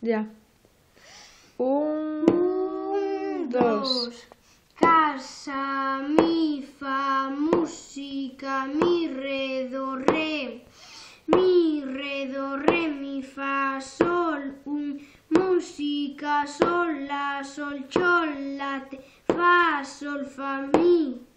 Ya. Un, dos. Casa, mi, fa, música, mi, re, do, re. Mi, re, do, re, mi, fa, sol, música, sol, la, sol, chol, la, te, fa, sol, fa, mi.